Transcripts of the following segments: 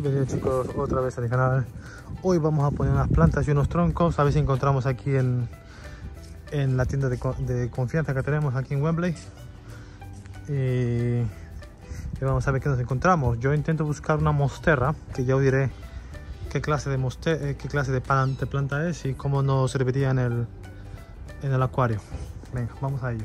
Bienvenidos chicos otra vez a mi canal. Hoy vamos a poner unas plantas y unos troncos, a ver si encontramos aquí en la tienda de confianza que tenemos aquí en Wembley. Y vamos a ver qué nos encontramos. Yo intento buscar una monstera, que ya os diré qué clase de planta es y cómo nos serviría en el acuario. Venga, vamos a ello.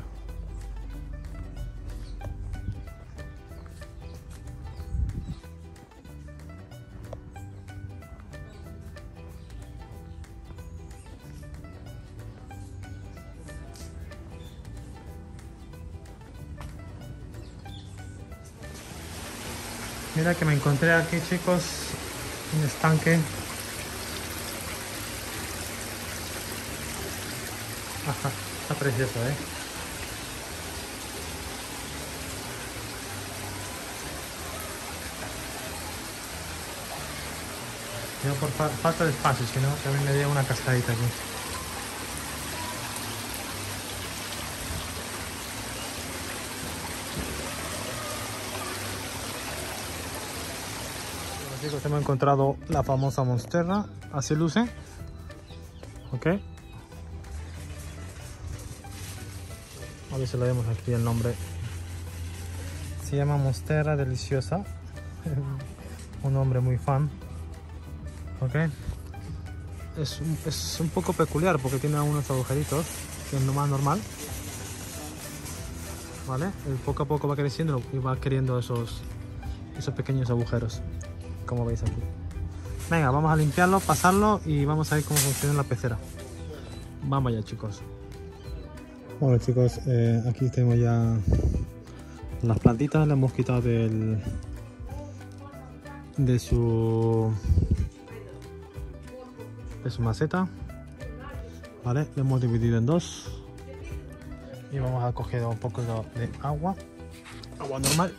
Mira que me encontré aquí, chicos, un estanque. Ajá, está precioso, ¿eh? Yo por falta de espacio, si no, también me dio una cascadita aquí. Chicos, hemos encontrado la famosa monstera, así luce, ok. A ver si le vemos aquí el nombre. Se llama monstera deliciosa, un nombre muy fan, ok. Es un poco peculiar porque tiene unos agujeritos, que es lo más normal, vale. Poco a poco va creciendo y va queriendo esos pequeños agujeros, como veis aquí. Venga, vamos a limpiarlo, pasarlo y vamos a ver cómo funciona la pecera. Vamos ya, chicos. Bueno, chicos, aquí tenemos ya las plantitas. Le hemos quitado de su maceta, vale. Le hemos dividido en dos y vamos a coger un poco de agua normal.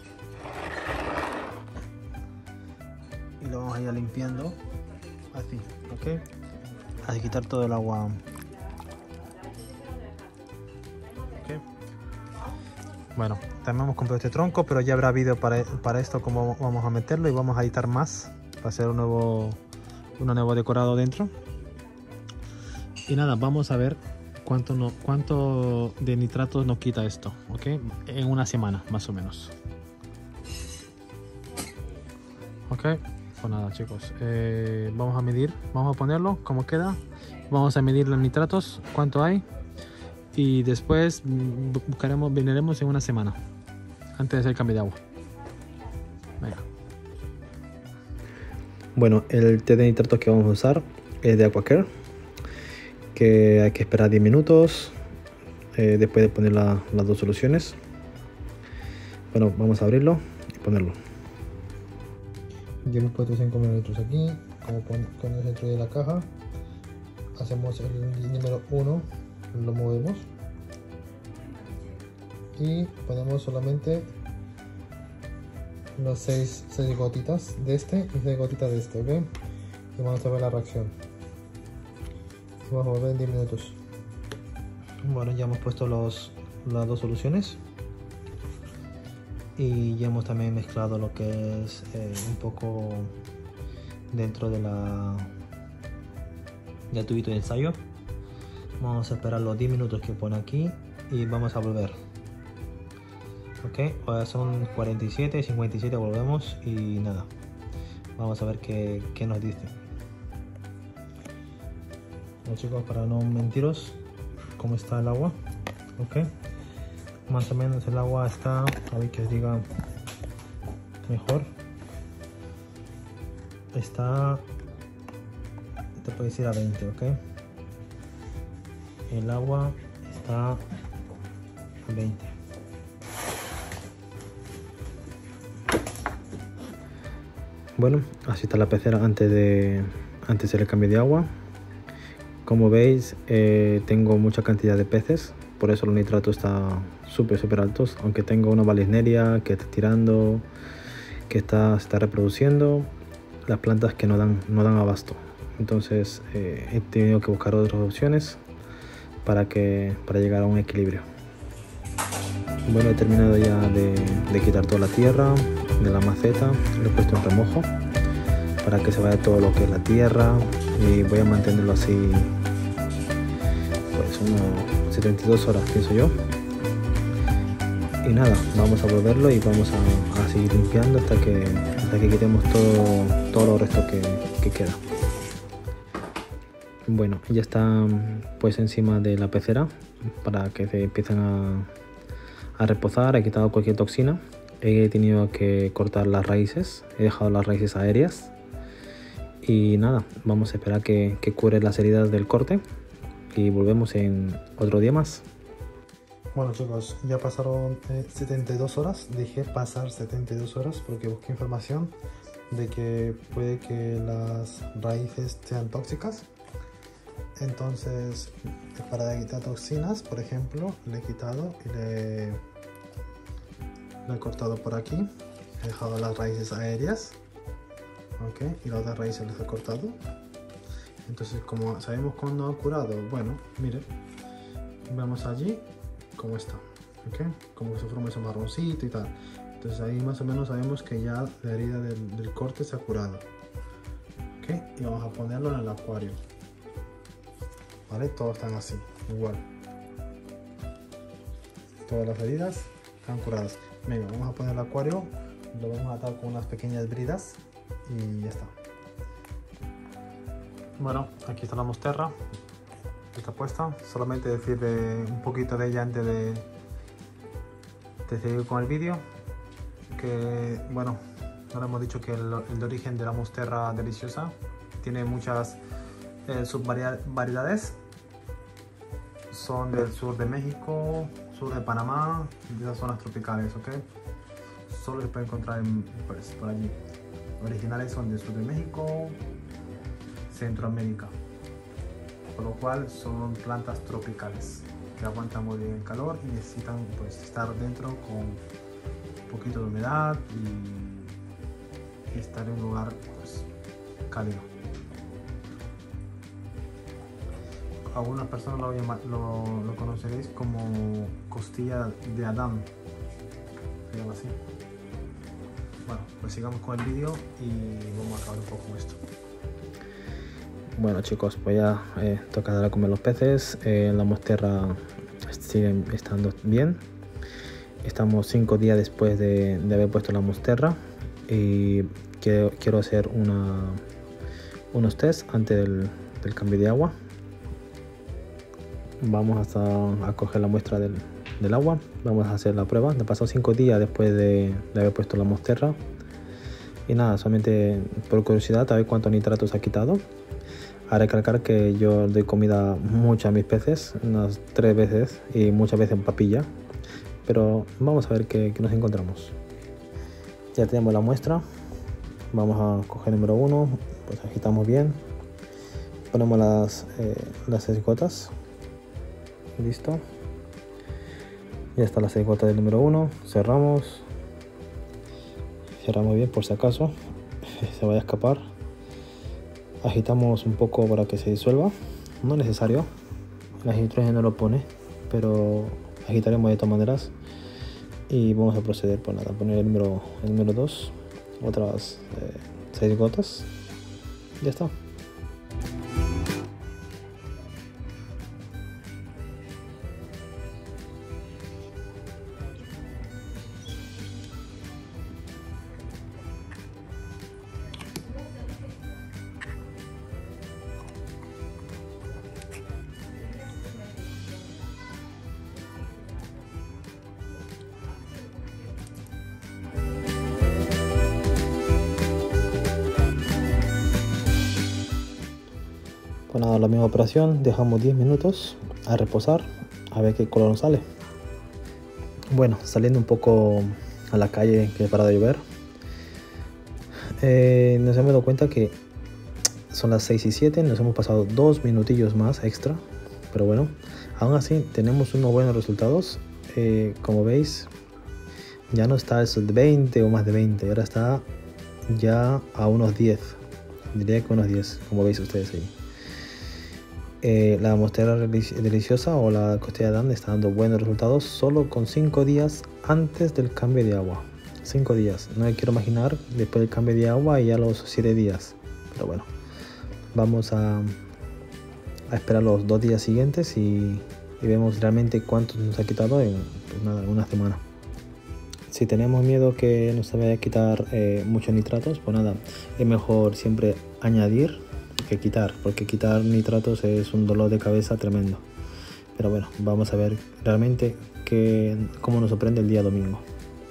Y lo vamos a ir limpiando así, ok. Así quitar todo el agua, ok. Bueno, también hemos comprado este tronco, pero ya habrá vídeo para esto, cómo vamos a meterlo, y vamos a editar más para hacer un nuevo decorado dentro. Y nada, vamos a ver cuánto de nitratos nos quita esto, ok, en una semana más o menos, ok. Pues nada, chicos, vamos a medir, vamos a ponerlo como queda, vamos a medir los nitratos, cuánto hay, y después veniremos en una semana antes de hacer el cambio de agua. Venga. Bueno, el té de nitratos que vamos a usar es de Aquacare, que hay que esperar 10 minutos después de poner las dos soluciones. Bueno, vamos a abrirlo y ponerlo. Ya hemos puesto 5 mililitros aquí, como pones dentro de la caja. Hacemos el número 1, lo movemos y ponemos solamente los 6 gotitas de este y 6 gotitas de este, ok. Y vamos a ver la reacción. Y vamos a volver en 10 minutos. Bueno, ya hemos puesto las dos soluciones. Y ya hemos también mezclado lo que es un poco dentro del tubito de ensayo. Vamos a esperar los 10 minutos que pone aquí y vamos a volver. Ok, ahora son 47, 57, volvemos y nada. Vamos a ver qué nos dice. Bueno, chicos, para no mentiros, cómo está el agua, ok. Más o menos el agua está, a ver que os diga mejor, está, te puedo decir a 20, ok. El agua está a 20. Bueno, así está la pecera antes de hacer el cambio de agua. Como veis, tengo mucha cantidad de peces, por eso los nitratos están súper altos, aunque tengo una balisneria que está tirando, que se está reproduciendo, las plantas que no dan abasto. Entonces he tenido que buscar otras opciones para llegar a un equilibrio. Bueno, he terminado ya de quitar toda la tierra de la maceta, lo he puesto en remojo. para que se vaya todo lo que es la tierra, y voy a mantenerlo así pues unos 72 horas, pienso yo. Y nada, vamos a volverlo y vamos a seguir limpiando hasta que quitemos todo lo resto que queda. Bueno, ya está pues encima de la pecera para que se empiecen a reposar. He quitado cualquier toxina, he tenido que cortar las raíces, he dejado las raíces aéreas y nada, vamos a esperar que cure las heridas del corte y volvemos en otro día más. Bueno chicos, ya pasaron 72 horas, dejé pasar 72 horas porque busqué información de que puede que las raíces sean tóxicas. Entonces, para quitar toxinas, por ejemplo, le he quitado y le he cortado por aquí, he dejado las raíces aéreas, ¿ok? Y las otras raíces las he cortado. Entonces, como sabemos cuándo ha curado, bueno, miren, vemos allí cómo está, ¿ok? Como se forma ese marroncito y tal. Entonces ahí más o menos sabemos que ya la herida del corte se ha curado, ¿ok? Y vamos a ponerlo en el acuario, ¿vale? Todos están así, igual. Todas las heridas están curadas. Venga, vamos a poner el acuario, lo vamos a atar con unas pequeñas bridas y ya está. Bueno, aquí está la mosterra. Está puesta, solamente decir un poquito de ella antes de seguir con el vídeo, que bueno, ahora hemos dicho que el de origen de la mosterra deliciosa tiene muchas subvariedades, son del sur de México, sur de Panamá, de esas zonas tropicales, ¿ok? Solo se puede encontrar pues, por allí. Originales son del sur de México, Centroamérica. Por lo cual son plantas tropicales que aguantan muy bien el calor y necesitan pues estar dentro con un poquito de humedad y estar en un lugar pues cálido. Algunas personas lo conoceréis como costilla de Adán, se llama así. Bueno, pues sigamos con el vídeo y vamos a acabar un poco con esto. Bueno chicos, pues ya toca dar a comer los peces. La mosterra sigue estando bien. Estamos 5 días después de haber puesto la mosterra y quiero hacer unos test antes del cambio de agua. Vamos a coger la muestra del agua, vamos a hacer la prueba. Me pasó 5 días después de haber puesto la mosterra y nada, solamente por curiosidad a ver cuántos nitratos ha quitado. A recalcar que yo doy comida mucho a mis peces, unas 3 veces y muchas veces en papilla, pero vamos a ver qué nos encontramos. Ya tenemos la muestra, vamos a coger número 1, pues agitamos bien, ponemos las 6 gotas, listo, ya está las 6 gotas del número 1, cerramos bien por si acaso se vaya a escapar. Agitamos un poco para que se disuelva, no es necesario, la nitrogen no lo pone, pero agitaremos de todas maneras y vamos a proceder por nada, poner el número 2, otras 6 gotas, ya está. Pues nada, la misma operación, dejamos 10 minutos a reposar a ver qué color nos sale. Bueno, saliendo un poco a la calle que para de llover, nos hemos dado cuenta que son las 6 y 7, nos hemos pasado 2 minutillos más extra, pero bueno, aún así tenemos unos buenos resultados. Como veis, ya no está eso de 20 o más de 20, ahora está ya a unos 10, diría que unos 10, como veis ustedes ahí. La mosterra deliciosa o la costilla de Adán está dando buenos resultados solo con 5 días antes del cambio de agua. 5 días, no me quiero imaginar después del cambio de agua y ya los 7 días. Pero bueno, vamos a esperar los 2 días siguientes y vemos realmente cuánto nos ha quitado en, pues nada, en una semana. Si tenemos miedo que nos vaya a quitar muchos nitratos, pues nada, es mejor siempre añadir que quitar, porque quitar nitratos es un dolor de cabeza tremendo. Pero bueno, vamos a ver realmente cómo nos sorprende el día domingo.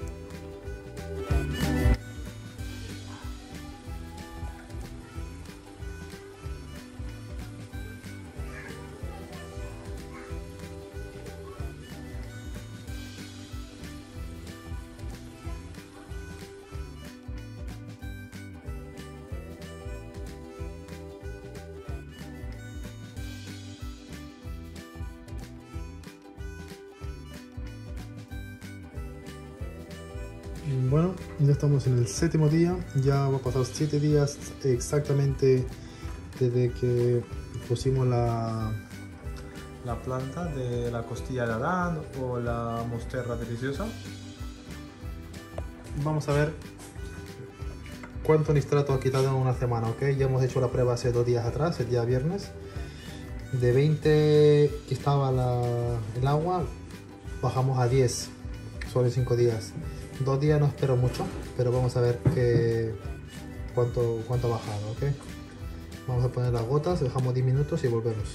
Bueno, ya estamos en el 7º día, ya va a pasar 7 días exactamente desde que pusimos la planta de la costilla de Adán o la mosterra deliciosa. Vamos a ver cuánto nitrato ha quitado en una semana, ¿ok? Ya hemos hecho la prueba hace 2 días atrás, el día viernes. De 20 que estaba el agua, bajamos a 10, solo en 5 días. 2 días no espero mucho, pero vamos a ver cuánto ha bajado, ¿ok? Vamos a poner las gotas, dejamos 10 minutos y volvemos.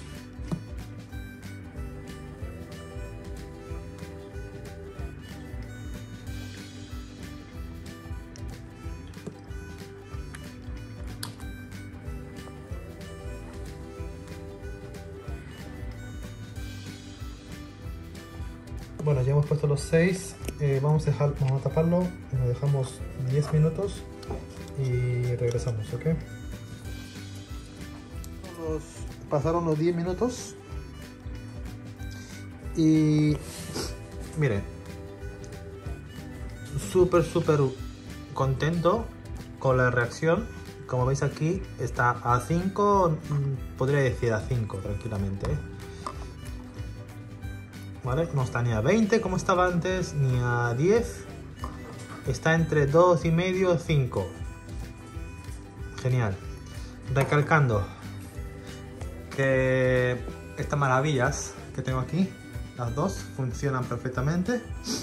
Bueno, ya hemos puesto los 6, vamos a taparlo, nos dejamos 10 minutos y regresamos, ¿ok? Pasaron los 10 minutos y miren, súper contento con la reacción. Como veis aquí está a 5, podría decir a 5 tranquilamente, ¿eh? ¿Vale? No está ni a 20 como estaba antes, ni a 10. Está entre 2,5 y 5. Genial. Recalcando que estas maravillas que tengo aquí, las dos, funcionan perfectamente.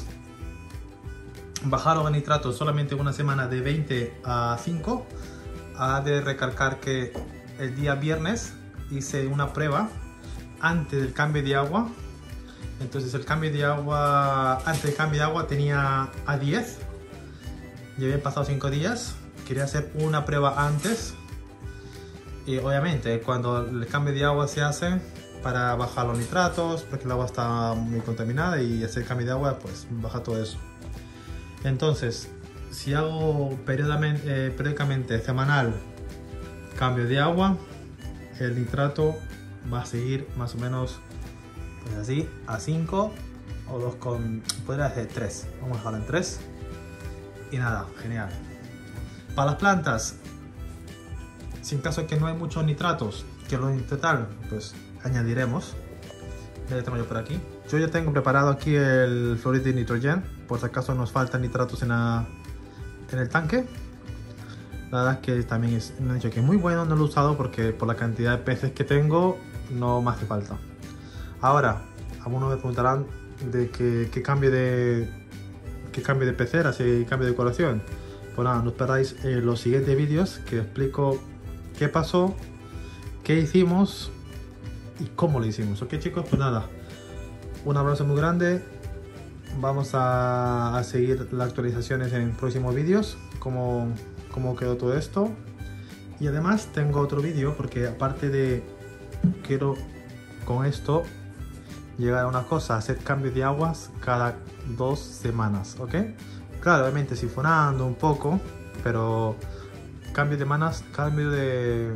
Bajaron el nitrato solamente una semana de 20 a 5. Ha de recalcar que el día viernes hice una prueba antes del cambio de agua. Entonces el cambio de agua, antes del cambio de agua tenía a 10. Ya habían pasado 5 días. Quería hacer una prueba antes. Y obviamente cuando el cambio de agua se hace para bajar los nitratos, porque el agua está muy contaminada, y hacer el cambio de agua pues baja todo eso. Entonces si hago periódicamente semanal cambio de agua, el nitrato va a seguir más o menos pues así, a 5 o 2 con... podría hacer 3. Vamos a dejarlo en 3. Y nada, genial. Para las plantas, si en caso de que no hay muchos nitratos, que lo en total, pues añadiremos. Ya lo tengo yo por aquí. Yo ya tengo preparado aquí el Fluoride Nitrogen, por si acaso nos faltan nitratos en el tanque. La verdad es que también me han dicho que es muy bueno, no lo he usado porque por la cantidad de peces que tengo no me hace falta. Ahora, algunos me preguntarán de qué cambio de pecera, si cambio de decoración. Pues nada, no os perdáis los siguientes vídeos que explico qué pasó, qué hicimos y cómo lo hicimos. Ok chicos, pues nada, un abrazo muy grande. Vamos a seguir las actualizaciones en próximos vídeos, cómo quedó todo esto. Y además tengo otro vídeo porque aparte de quiero con esto llegar a una cosa, hacer cambios de aguas cada 2 semanas, ¿ok? Claro, obviamente sifonando un poco, pero cambio de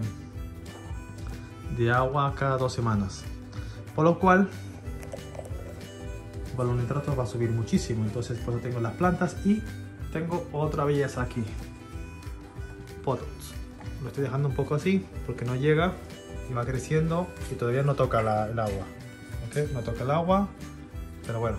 agua cada 2 semanas. Por lo cual, el valor de nitrato va a subir muchísimo. Entonces, por eso tengo las plantas y tengo otra belleza aquí. Potos. Lo estoy dejando un poco así porque no llega y va creciendo y todavía no toca el agua. No toca el agua, pero bueno,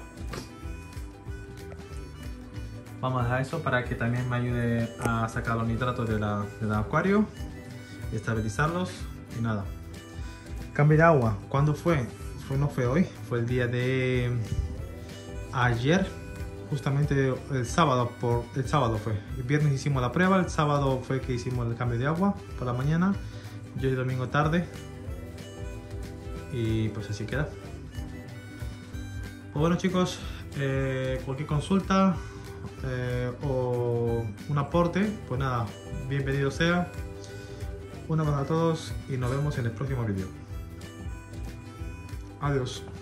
vamos a dejar eso para que también me ayude a sacar los nitratos del acuario. y estabilizarlos y nada. Cambio de agua, ¿cuándo fue? No fue hoy, fue el día de ayer, justamente el sábado fue. El viernes hicimos la prueba, el sábado fue que hicimos el cambio de agua por la mañana, yo el domingo tarde, y pues así queda. Pues bueno chicos, cualquier consulta o un aporte, pues nada, bienvenido sea. Un abrazo a todos y nos vemos en el próximo vídeo. Adiós.